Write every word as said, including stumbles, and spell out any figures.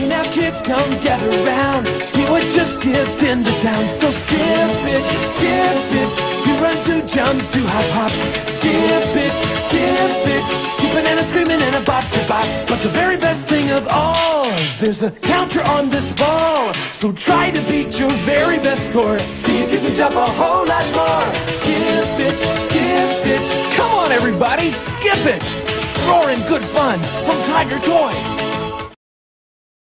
Now kids, come gather round, see what just skipped into town. So skip it, skip it, do run, do jump, do hop, hop. Skip it, skip it, skipping and a screaming and a bop, to bop. But the very best thing of all, there's a counter on this ball. So try to beat your very best score. See if you can jump a whole lot more. Skip it, skip it, come on everybody, skip it. Roaring good fun from Tiger Toys.